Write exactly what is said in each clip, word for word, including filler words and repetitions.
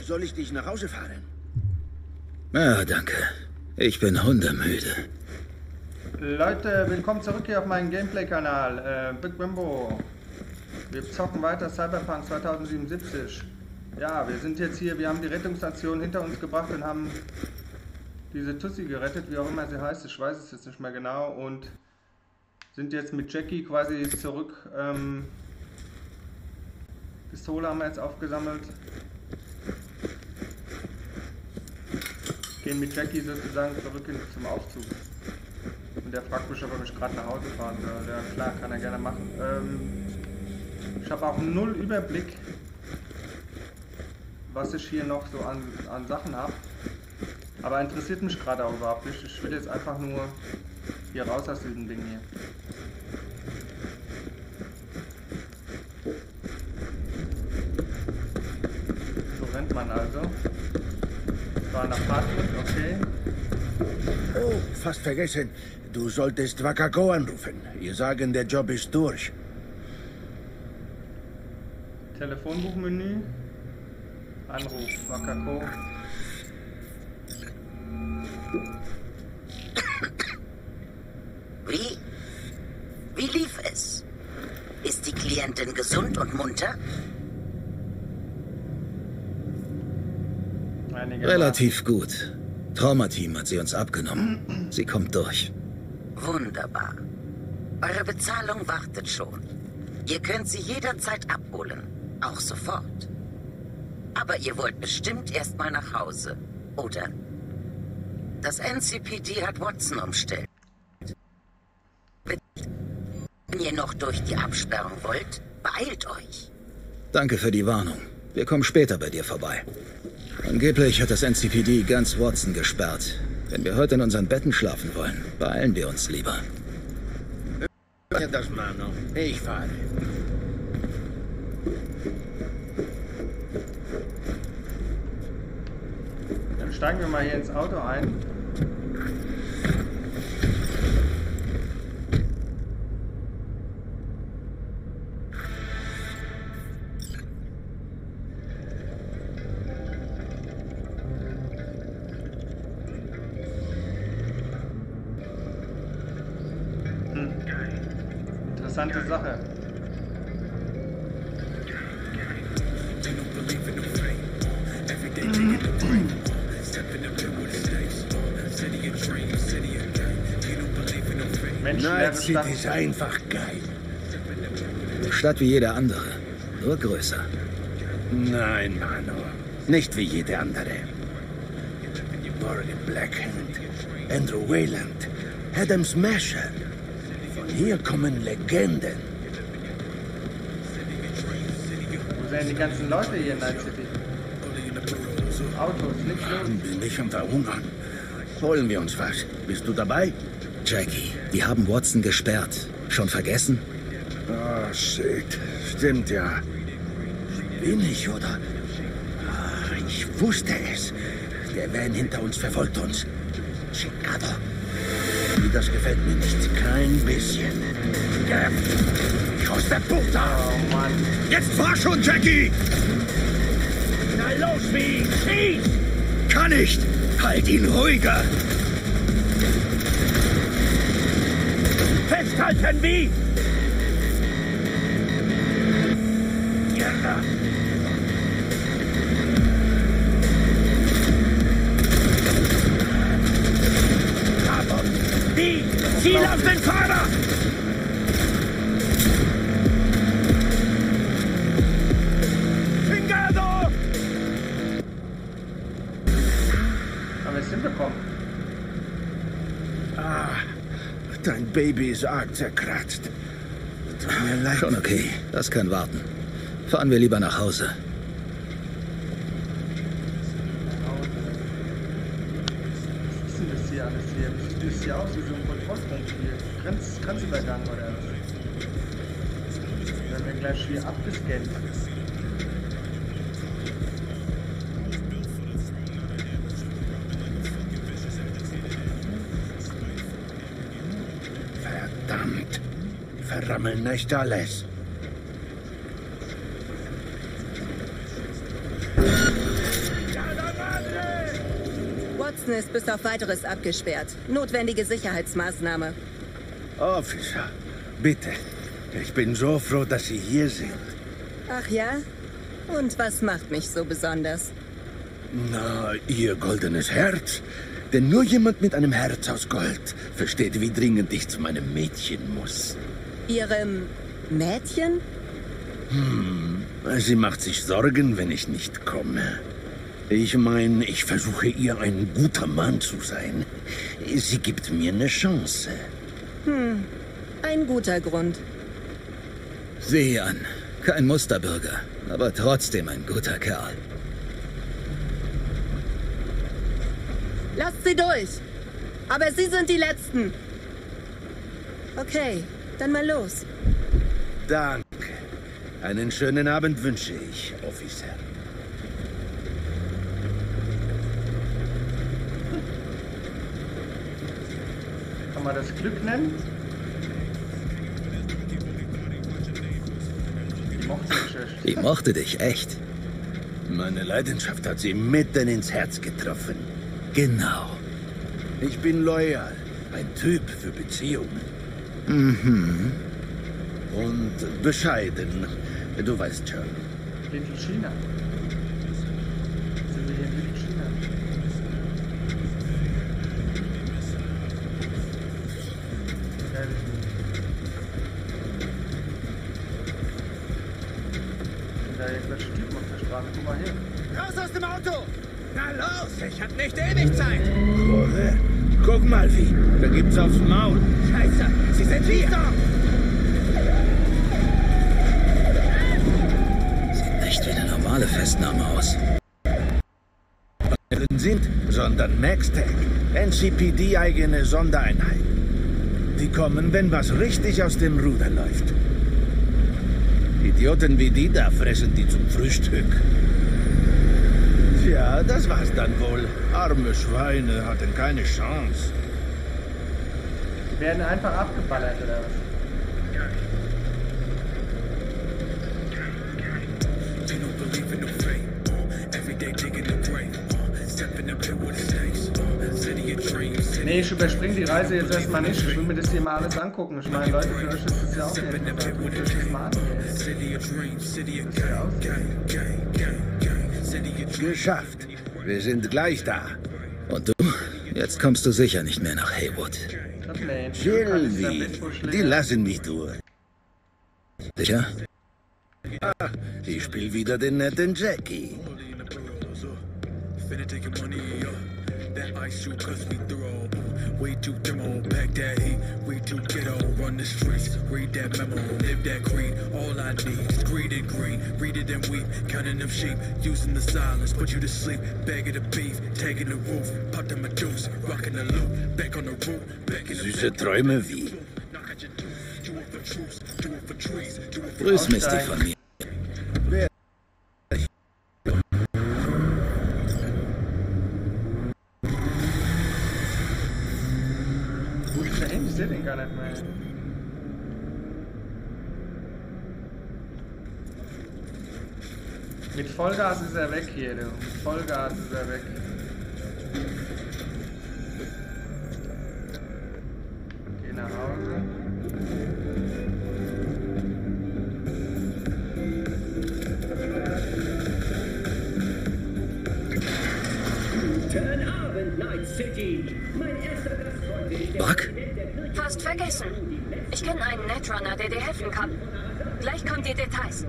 Soll ich dich nach Hause fahren? Ja, danke. Ich bin hundemüde. Leute, willkommen zurück hier auf meinem Gameplay-Kanal. Äh, Big Bimbo. Wir zocken weiter Cyberpunk zweitausendsiebenundsiebzig. Ja, wir sind jetzt hier, wir haben die Rettungsstation hinter uns gebracht und haben diese Tussi gerettet, wie auch immer sie heißt, ich weiß es jetzt nicht mehr genau, und sind jetzt mit Jackie quasi zurück. Ähm, Pistole haben wir jetzt aufgesammelt. Gehen mit Jackie sozusagen zurück in, zum Aufzug. Und der fragt mich, ob er mich gerade nach Hause fahren soll. Ja klar, kann er gerne machen. Ähm, ich habe auch null Überblick, was ich hier noch so an, an Sachen habe. Aber interessiert mich gerade auch überhaupt nicht. Ich will jetzt einfach nur hier raus aus diesem Ding hier. So rennt man also. Das war ein Apartment, okay. Oh, fast vergessen. Du solltest Wakako anrufen. Ihr sagen, der Job ist durch. Telefonbuchmenü. Anruf, Wakako. Wie? Wie lief es? Ist die Klientin gesund und munter? Einige Relativ gut. Traumateam hat sie uns abgenommen. Sie kommt durch. Wunderbar. Eure Bezahlung wartet schon. Ihr könnt sie jederzeit abholen. Auch sofort. Aber ihr wollt bestimmt erstmal nach Hause, oder? Das N C P D hat Watson umstellt. Wenn ihr noch durch die Absperrung wollt, beeilt euch. Danke für die Warnung. Wir kommen später bei dir vorbei. Angeblich hat das N C P D ganz Watson gesperrt. Wenn wir heute in unseren Betten schlafen wollen, beeilen wir uns lieber. Das, Mano. Ich fahre. Dann steigen wir mal hier ins Auto ein. Hm. Interessante Sache. Menschenleere Night City Stadt. ist einfach geil. Eine Stadt wie jede andere, nur größer. Nein, Mano. Nicht wie jede andere. Morgan Blackhand, Andrew Wayland, Adam Smasher. Von hier kommen Legenden. Wo sind die ganzen Leute hier in Night City? Autos, nichts los. Bin ich am Verhungern. Holen wir uns was. Bist du dabei? Jackie, die haben Watson gesperrt. Schon vergessen? Oh, shit. Stimmt ja. Bin ich, oder? Ah, ich wusste es. Der Van hinter uns verfolgt uns. Chingado. Das gefällt mir nicht. Kein bisschen. Ja. Aus der Puta! Oh Mann. Jetzt fahr schon, Jackie! Na los, wie? Schieß! Kann nicht! Halt ihn ruhiger! Festhalten, wie? Ja. Aber wie? Ziel auf den Fahrer! Chingado! Haben wir es hinbekommen? Ah, dein Baby ist arg zerkratzt. Tut mir leid. Schon okay, das kann warten. Fahren wir lieber nach Hause. Was ist denn das hier alles hier? Das sieht das hier aus wie so ein Kontrollpunkt hier. Grenz, Grenzübergang oder was? Werden wir gleich hier abgescannt. Verdammt. Verrammeln nicht alles. Osten ist bis auf Weiteres abgesperrt. Notwendige Sicherheitsmaßnahme. Officer, bitte. Ich bin so froh, dass Sie hier sind. Ach ja? Und was macht mich so besonders? Na, Ihr goldenes Herz. Denn nur jemand mit einem Herz aus Gold versteht, wie dringend ich zu meinem Mädchen muss. Ihrem Mädchen? Hm, sie macht sich Sorgen, wenn ich nicht komme. Ich meine, ich versuche ihr ein guter Mann zu sein. Sie gibt mir eine Chance. Hm, ein guter Grund. Sieh an. Kein Musterbürger, aber trotzdem ein guter Kerl. Lasst sie durch! Aber Sie sind die Letzten! Okay, dann mal los. Danke. Einen schönen Abend wünsche ich, Officer. Kann man das Glück nennen? Die mochte mich echt. Die mochte dich echt. Meine Leidenschaft hat sie mitten ins Herz getroffen. Genau. Ich bin loyal, ein Typ für Beziehungen. Mhm. Und bescheiden, du weißt schon. Little China. Sind wir hier in Little China? Geil. Sind da irgendwelche Typen auf der Straße? Guck mal hier. Raus aus dem Auto! Na los, ich hab nicht ewig Zeit. Joder, guck mal wie. Da gibt's aufs Maul. Scheiße, sie sind hier. Sieht nicht wie eine normale Festnahme aus. Sind, sondern MaxTac, N C P D-eigene Sondereinheit. Die kommen, wenn was richtig aus dem Ruder läuft. Idioten wie die da fressen die zum Frühstück. Ja, das war's dann wohl. Arme Schweine hatten keine Chance. Die werden einfach abgeballert, oder was? Nee, ich überspringe die Reise jetzt erstmal nicht. Ich will mir das hier mal alles angucken. Ich meine, Leute, für euch ist das ja auch hier. Guckt euch das mal an. Geschafft. Wir sind gleich da. Und du? Jetzt kommst du sicher nicht mehr nach Haywood. Das Mädchen. Sylvie, die lassen mich durch. Sicher? Ah, ich spiel wieder den netten Jackie. That ice shoe cause we throw way too demo, pack that heat, way too ghetto, run the streets, read that memo, live that creed, all I need is greed and green, read it and weep, counting them sheep, using the silence, put you to sleep, bag of the beef, tagging the roof, pop them a deuce, rocking the loop, back on the roof, back in the Süße Träume wie. Grüß Misty von mir. Ich sehe den gar nicht mehr. Mit Vollgas ist er weg hier, du. Mit Vollgas ist er weg. Geh nach Hause. Guten Abend, Night City. Mein erster Gast heute ist der Buck? Fast vergessen. Ich kenne einen Netrunner, der dir helfen kann. Gleich kommen die Details.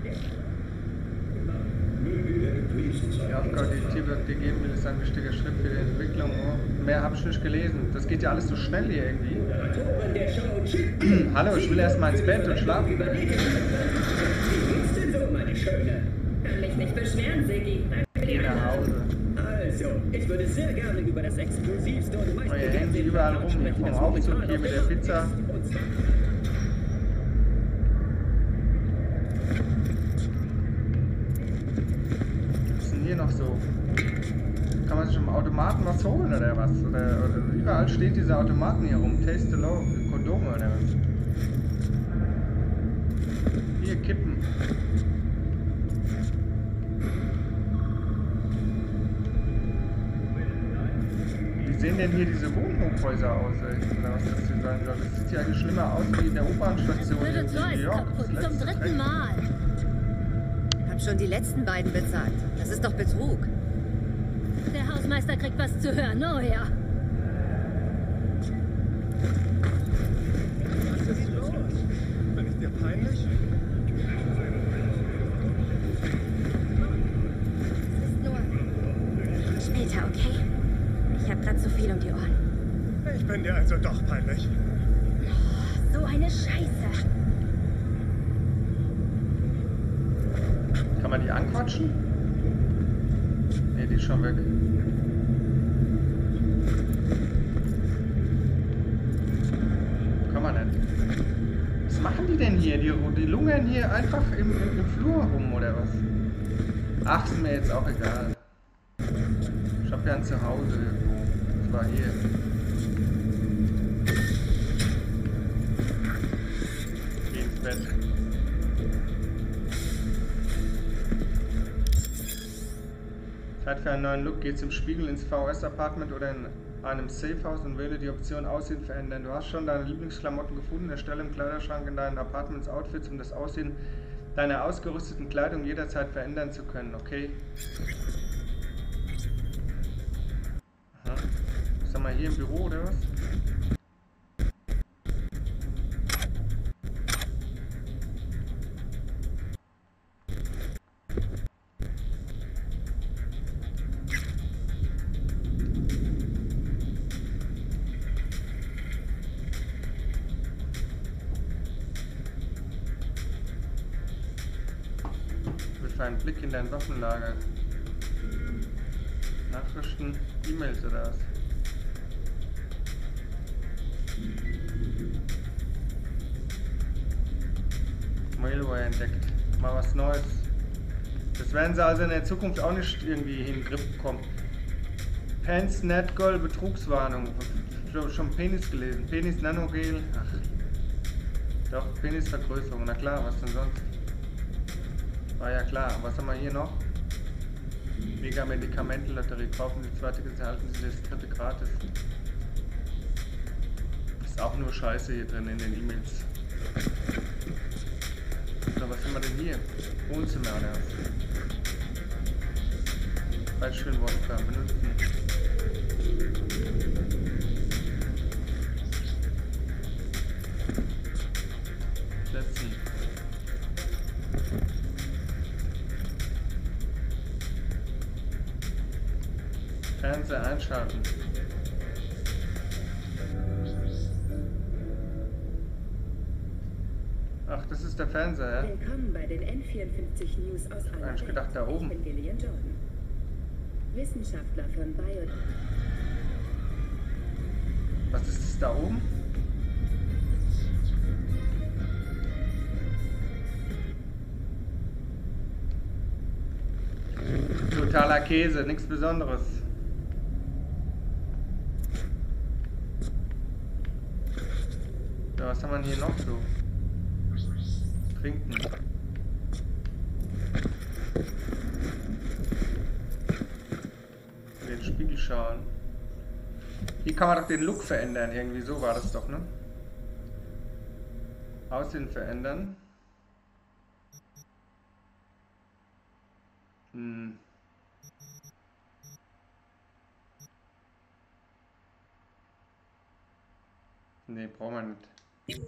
Die Aufgabe, die T-Bird dir geben will, ist ein wichtiger Schritt für die Entwicklung. Oh, mehr habe ich nicht gelesen. Das geht ja alles so schnell hier irgendwie. Hallo, ich will erst mal ins Bett und schlafen. Wie geht's denn so, meine Schöne? Kann mich nicht beschweren, Siggi. Geh nach Hause. Also, ich würde sehr gerne über das exklusivste und Oh, hier hängen die überall rum. Hier vom Aufzug, hier mit der Pizza. Was ist denn hier noch so? Kann man sich im Automaten was holen oder was? Oder, oder überall stehen diese Automaten hier rum. Taste the Law, Kondome oder was? Hier, Kippen. Wie sehen denn hier diese Wohnhochhäuser aus, ey? Oder was das hier sein soll? Das sieht ja eigentlich schlimmer aus wie in der U-Bahn-Station in Blöde Tor New ist York. kaputt, Das zum letzte dritten Dreck. Mal. Hab schon die letzten beiden bezahlt. Das ist doch Betrug. Der Hausmeister kriegt was zu hören, oh ja. Was ist los? Bin ich dir peinlich? Später, okay? Ich hab grad so viel um die Ohren. Ich bin dir also doch peinlich. So eine Scheiße. Kann man die anquatschen? Ne, die ist schon weg. Kann man nicht. Was machen die denn hier? Die, die lungern hier einfach im, im, im Flur rum, oder was? Ach, ist mir jetzt auch egal. Ich hab ja ein Zuhause irgendwo. Das war hier. Geh ins Bett. Zeit für einen neuen Look. Geht's im Spiegel ins V S-Apartment oder in einem Safehouse und wähle die Option Aussehen verändern. Du hast schon deine Lieblingsklamotten gefunden. Erstelle im Kleiderschrank in deinen Apartments Outfits, um das Aussehen deiner ausgerüsteten Kleidung jederzeit verändern zu können. Okay. Aha. Was haben wir hier im Büro oder was? Für einen Blick in dein Waffenlager. Nachrichten, E-Mails oder was? Mailware entdeckt. Mal was Neues. Das werden sie also in der Zukunft auch nicht irgendwie in den Griff bekommen. Pants Netgol Betrugswarnung. Schon Penis gelesen. Penis Nanogel. Ach. Doch, Penisvergrößerung. Na klar, was denn sonst? War ja klar. Was haben wir hier noch? Mega Medikamentenlotterie. Kaufen Sie zwei Tickets, erhalten Sie das dritte gratis. Ist auch nur Scheiße hier drin in den E-Mails. So, was haben wir denn hier? Wohnzimmer oder was? Falsch schön Wodka benutzen. Setzen. Fernseher einschalten. Ach, das ist der Fernseher, ja? Willkommen bei den N vierundfünfzig News aus aller Hab ich gedacht, da oben. Ich bin Gillian Jordan. Wissenschaftler von Bio... Was ist das da oben? Totaler Käse, nichts Besonderes. Ja, was haben wir hier noch so? Trinken. In den Spiegel schauen. Hier kann man doch den Look verändern, irgendwie so war das doch, ne? Aussehen verändern. Hm. Ne, brauchen wir nicht.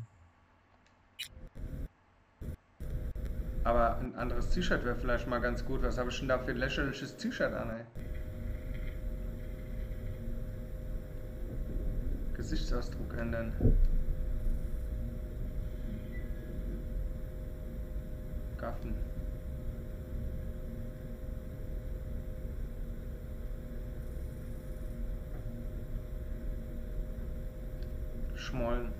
Aber ein anderes T-Shirt wäre vielleicht mal ganz gut. Was habe ich denn da für ein lächerliches T-Shirt an, ey? Gesichtsausdruck ändern. Gaffen. Schmollen.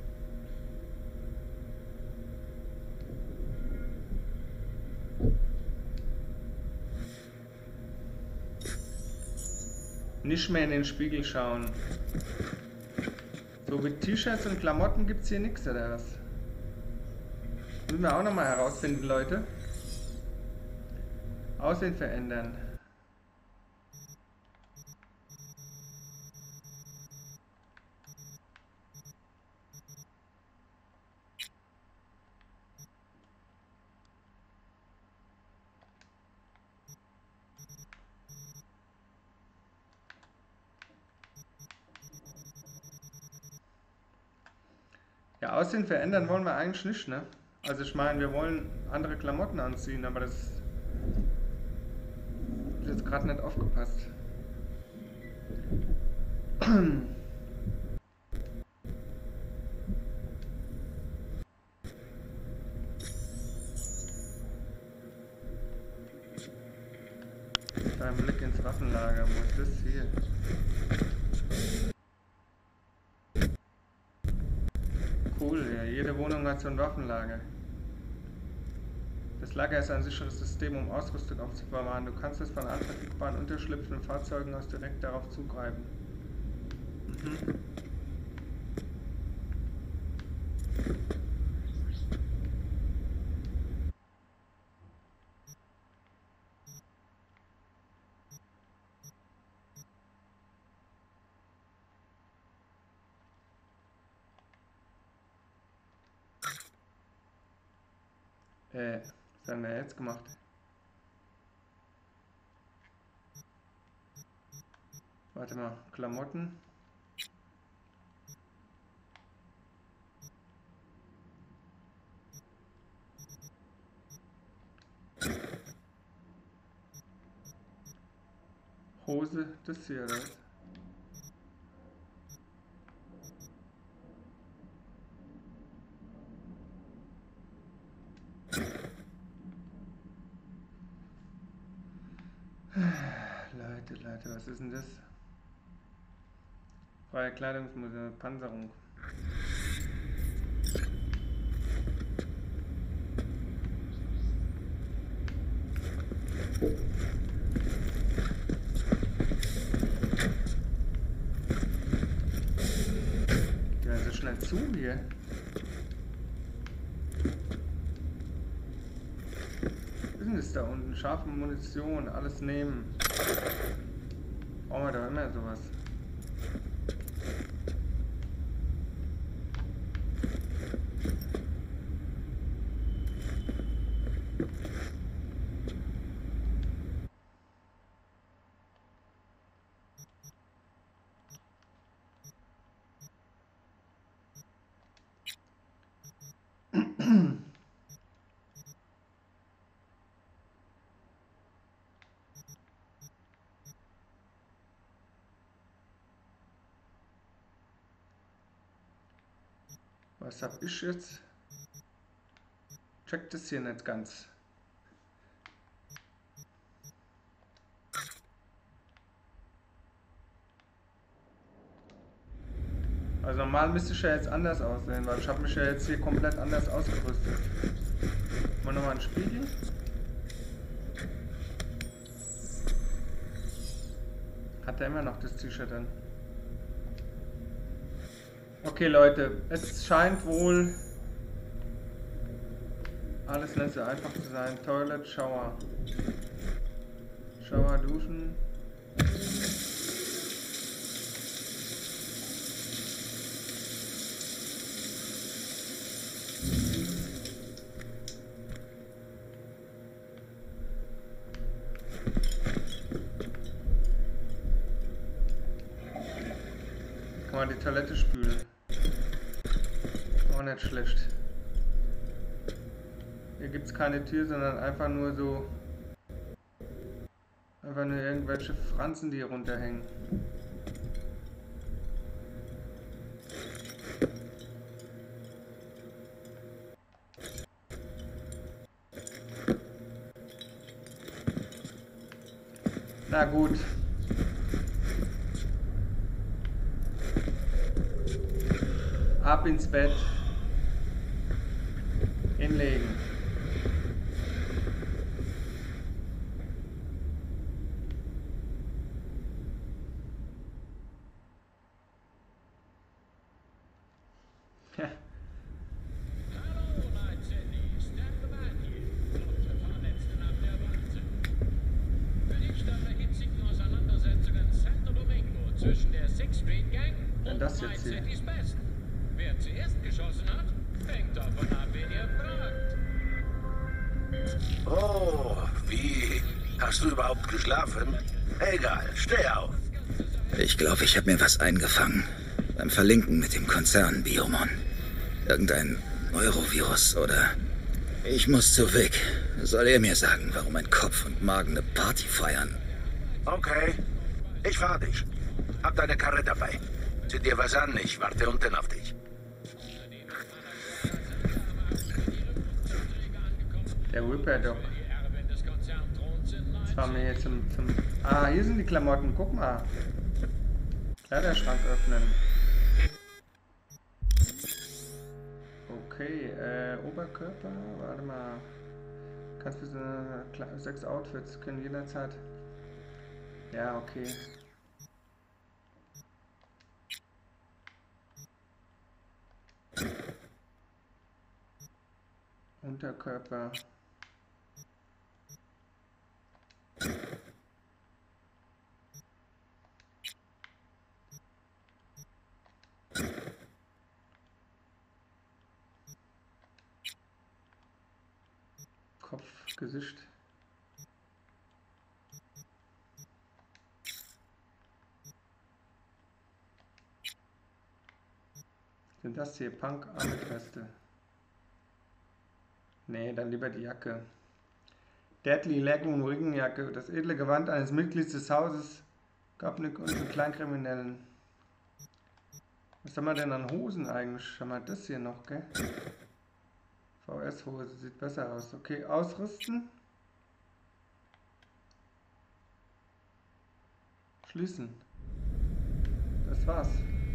Nicht mehr in den Spiegel schauen. So mit T-Shirts und Klamotten gibt es hier nichts, oder was? Müssen wir auch nochmal herausfinden, Leute. Aussehen verändern. Ja, Aussehen verändern wollen wir eigentlich nicht, ne? Also ich meine, wir wollen andere Klamotten anziehen, aber das ist jetzt gerade nicht aufgepasst. Ein Blick ins Waffenlager, wo ist das hier? Cool, ja, jede Wohnung hat so ein Waffenlager. Das Lager ist ein sicheres System, um Ausrüstung aufzubewahren. Du kannst es von unverfügbaren Unterschlüpfen und Fahrzeugen aus direkt darauf zugreifen. Mhm. Äh, was haben wir jetzt gemacht? Warte mal, Klamotten. Hose, das hier, oder was? Leute, Leute, was ist denn das? Freie Kleidungsmuseum, Panzerung. Geht ja so schnell zu hier. Ist da unten, scharfe Munition, alles nehmen. Brauchen wir doch immer sowas. Was hab ich jetzt? Check das hier nicht ganz. Also normal müsste ich ja jetzt anders aussehen, weil ich habe mich ja jetzt hier komplett anders ausgerüstet. Machen wir nochmal einen Spiegel. Hat er immer noch das T-Shirt an? Okay Leute, es scheint wohl alles nicht so einfach zu sein. Toilet, Shower. Shower, Duschen. Kann man die Toilette spülen. Auch nicht schlecht. Hier gibt es keine Tür, sondern einfach nur so... Einfach nur irgendwelche Franzen, die hier runterhängen. Na gut. Ab ins Bett. Hinlegen. Ja. Zwischen der Sixth Street Gang und das jetzt hier? City's Best. Wer zuerst geschossen hat, hängt davon ab, wen ihr fragt. Oh, wie? Hast du überhaupt geschlafen? Egal, steh auf. Ich glaube, ich habe mir was eingefangen. Beim Verlinken mit dem Konzern Biomon. Irgendein Neurovirus, oder? Ich muss zu Vic. Soll er mir sagen, warum mein Kopf und Magen eine Party feiern? Okay, ich fahr dich. Hab deine Karre dabei. Zieh dir was an, ich warte unten auf dich. Der Ripper Doc. Jetzt fahren wir hier zum, zum... Ah, hier sind die Klamotten. Guck mal. Kleiderschrank öffnen. Okay, äh, Oberkörper. Warte mal. Kannst du so eine, sechs Outfits können jederzeit. Ja, okay. Unterkörper. Kopf, Gesicht. Sind das hier Punk-Armbrüste? Nee, dann lieber die Jacke. Deadly Lagoon Regenjacke, das edle Gewand eines Mitglieds des Hauses Gopnik und den Kleinkriminellen. Was haben wir denn an Hosen eigentlich? Haben wir das hier noch, gell? V S-Hose, sieht besser aus. Okay, ausrüsten. Schließen. Das war's.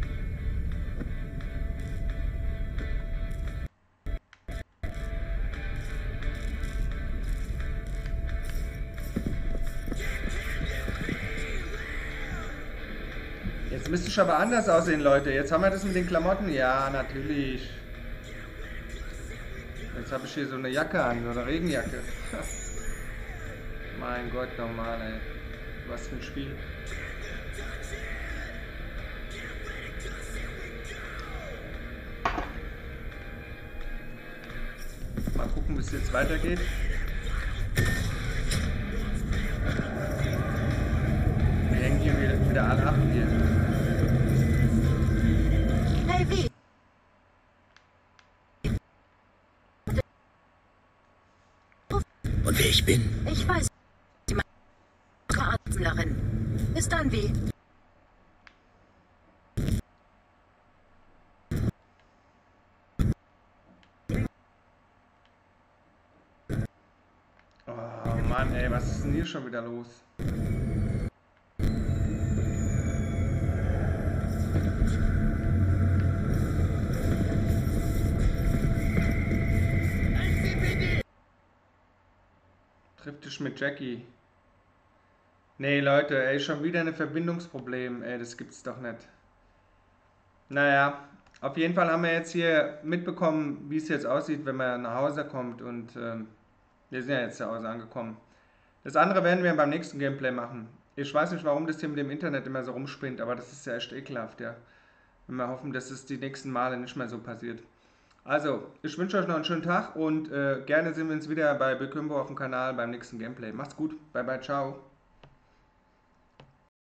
Jetzt müsste es aber anders aussehen, Leute. Jetzt haben wir das mit den Klamotten. Ja, natürlich. Jetzt habe ich hier so eine Jacke an, so eine Regenjacke. Mein Gott, normal, ey. Was für ein Spiel. Mal gucken, wie es jetzt weitergeht. Wir hängen hier wieder, wieder alle ab hier. Hey, wie? Und wer ich bin? Ich weiß. Die Arztlerin. Bis dann, wie? Oh Mann, ey, was ist denn hier schon wieder los? Triff dich mit Jackie. Nee, Leute, ey, schon wieder ein Verbindungsproblem. Ey, das gibt's doch nicht. Naja, auf jeden Fall haben wir jetzt hier mitbekommen, wie es jetzt aussieht, wenn man nach Hause kommt. Und ähm, wir sind ja jetzt zu Hause angekommen. Das andere werden wir beim nächsten Gameplay machen. Ich weiß nicht, warum das hier mit dem Internet immer so rumspringt, aber das ist ja echt ekelhaft, ja. Und wir hoffen, dass es die nächsten Male nicht mehr so passiert. Also, ich wünsche euch noch einen schönen Tag und äh, gerne sehen wir uns wieder bei Bekümbo auf dem Kanal beim nächsten Gameplay. Macht's gut, bye bye, ciao.